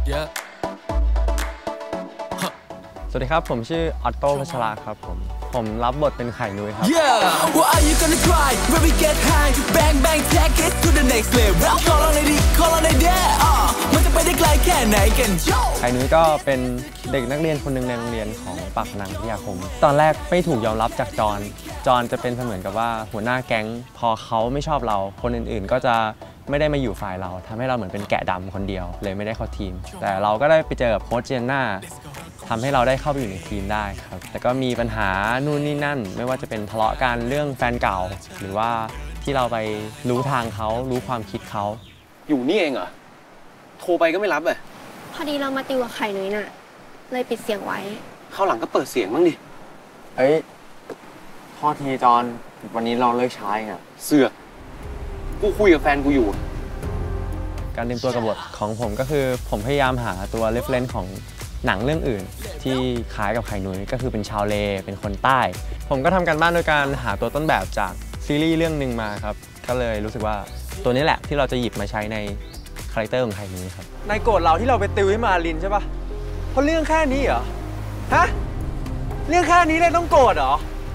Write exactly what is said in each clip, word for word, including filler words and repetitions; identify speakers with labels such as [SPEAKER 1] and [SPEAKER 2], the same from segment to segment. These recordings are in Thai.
[SPEAKER 1] สวัสดีครับผมชื่อออตโต้พัชราครับผมผมรับบทเป็นไข่นุ้ยครับไข่นุ้ยก็เป็นเด็กนักเรียนคนหนึ่งในโรงเรียนของปากพนังพิทยาคมตอนแรกไม่ถูกยอมรับจากจอนจอนจะเป็นเสมือนกับว่าหัวหน้าแก๊งพอเขาไม่ชอบเราคนอื่นๆก็จะไม่ได้มาอยู่ฝ่ายเราทำให้เราเหมือนเป็นแกะดำคนเดียวเลยไม่ได้เข้าทีมแต่เราก็ได้ไปเจอกับโค้ชเจนน่าทำให้เราได้เข้าไปอยู่ในทีมได้ครับแต่ก็มีปัญหานู่นนี่นั่นไม่ว่าจะเป็นทะเลาะกันเรื่องแฟนเก่าหรือว่าที่เราไปรู้ทางเขารู้ความคิดเขา
[SPEAKER 2] อยู่นี่เองเหรอโทรไปก็ไม่รับเลย
[SPEAKER 3] พอดีเรามาติวกับไข่นุ้ยน่ะเลยปิดเสียงไว้
[SPEAKER 2] เข้าหลังก็เปิดเสียงบ้างดิ
[SPEAKER 1] เฮ้ยพ่อทีจอนวันนี้เราเลิกใช้อ่ะ
[SPEAKER 2] เสือกกูคุยกับแฟนกูอยู่
[SPEAKER 1] การเตรียมตัวกับบทของผมก็คือผมพยายามหาตัวเรฟเฟรนซ์ของหนังเรื่องอื่นที่คล้ายกับไข่นุ้ยก็คือเป็นชาวเลเป็นคนใต้ผมก็ทำการบ้านโดยการหาตัวต้นแบบจากซีรีส์เรื่องหนึ่งมาครับก็เลยรู้สึกว่าตัวนี้แหละที่เราจะหยิบมาใช้ในคาแรคเตอร์ของไข่นุ้ยครับนายโกรธเราที่เราไปติวให้มาลินใช่ปะเพราะเรื่องแค่นี้เหรอฮะเรื่องแค่นี้เลยต้องโกรธเหรอ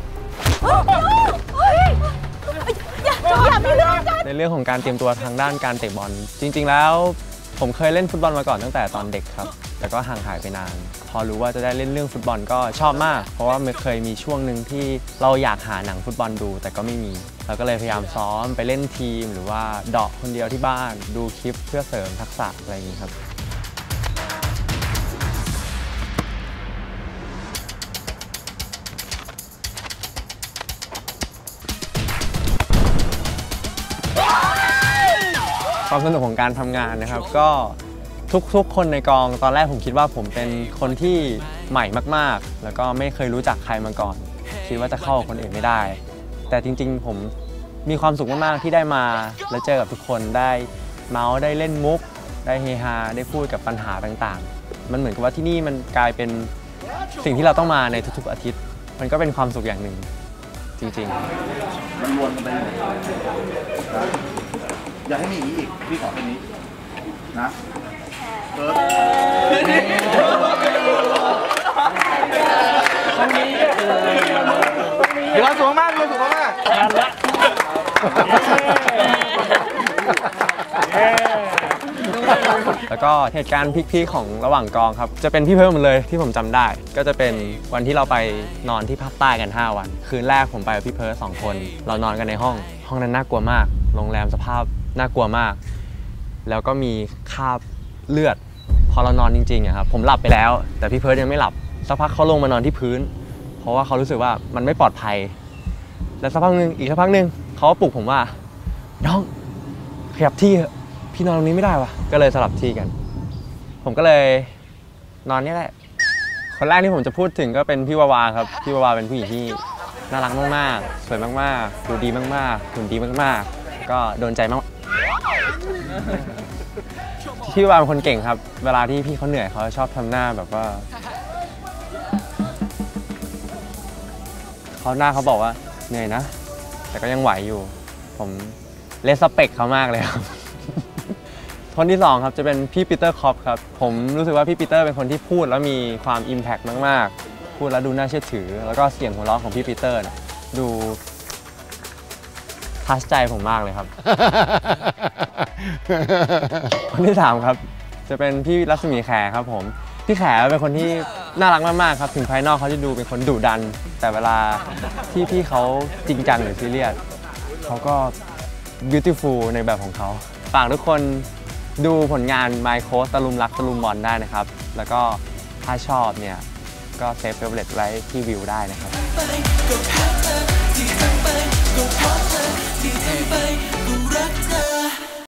[SPEAKER 1] ในเรื่องของการเตรียมตัวทางด้านการเตะบอลจริงๆแล้วผมเคยเล่นฟุตบอลมาก่อนตั้งแต่ตอนเด็กครับแต่ก็ห่างหายไปนานพอรู้ว่าจะได้เล่นเรื่องฟุตบอลก็ชอบมากเพราะว่าเคยมีช่วงหนึ่งที่เราอยากหาหนังฟุตบอลดูแต่ก็ไม่มีเราก็เลยพยายามซ้อมไปเล่นทีมหรือว่าเดาะคนเดียวที่บ้านดูคลิปเพื่อเสริมทักษะอะไรอย่างนี้ครับความสนุกของการทำงานนะครับก็ทุกๆคนในกองตอนแรกผมคิดว่าผมเป็นคนที่ใหม่มากๆแล้วก็ไม่เคยรู้จักใครมาก่อนคิดว่าจะเข้ากับคนอื่นไม่ได้แต่จริงๆผมมีความสุขมากๆที่ได้มาและเจอกับทุกคนได้เมาส์ได้เล่นมุกได้เฮฮาได้พูดกับปัญหาต่างๆมันเหมือนกับว่าที่นี่มันกลายเป็นสิ่งที่เราต้องมาในทุกๆอาทิตย์มันก็เป็นความสุขอย่างหนึ่งจริงๆ
[SPEAKER 4] มันวนกันไปอย่าให้มีอย่างนี้อีกพี่ขอแค่นี้นะเออ
[SPEAKER 1] คนนี้
[SPEAKER 4] มีความสูงมากมีความสูงมาก
[SPEAKER 1] แล้วก็เหตุการณ์พีคๆของระหว่างกองครับจะเป็นพี่เพิ่มหมดเลยที่ผมจำได้ก็จะเป็นวันที่เราไปนอนที่ภาคใต้กันห้าวันคืนแรกผมไปกับพี่เพิร์สสองคนเรานอนกันในห้องห้องนั้นน่ากลัวมากโรงแรมสภาพน่ากลัวมากแล้วก็มีคราบเลือดพอเรานอนจริงๆอะครับผมหลับไปแล้วแต่พี่เพิร์สยังไม่หลับสักพักเขาลงมานอนที่พื้นเพราะว่าเขารู้สึกว่ามันไม่ปลอดภัยแล้วสักพักนึงอีกสักพักนึงเขาปลุกผมว่าน้องขยับที่พี่นอนตรงนี้ไม่ได้วะก็เลยสลับที่กันผมก็เลยนอนนี่แหละคนแรกที่ผมจะพูดถึงก็เป็นพี่วาวาครับพี่วาวาเป็นผู้หญิงที่น่ารักมากๆสวยมากๆดูดีมากๆหุ่นดีมากๆก็โดนใจมากพี่วาวเป็นคนเก่งครับเวลาที่พี่เขาเหนื่อยเขาชอบทำหน้าแบบว่าเขาหน้าเขาบอกว่าเหนื่อยนะแต่ก็ยังไหวอยู่ผมเลสเปคเขามากเลยครับคนที่สองครับจะเป็นพี่ปีเตอร์คอปครับผมรู้สึกว่าพี่ปีเตอร์เป็นคนที่พูดแล้วมีความอิมแพคมากๆพูดแล้วดูน่าเชื่อถือแล้วก็เสียงหัวเราะของพี่ปีเตอร์ดูทัชใจผมมากเลยครับ คนที่สามครับจะเป็นพี่รัศมีแขครับผมพี่แขเป็นคนที่น่ารักมากๆครับถึงภายนอกเขาจะดูเป็นคนดุดันแต่เวลาที่พี่เขาจริงจังหรือซีเรียสเขาก็ beautiful ในแบบของเขาฝากทุกคนดูผลงาน My Coach ตะลุมรักตะลุมบอลได้นะครับแล้วก็ถ้าชอบเนี่ยก็เซฟเฟเวอร์ไว้ที่วิวได้นะครับ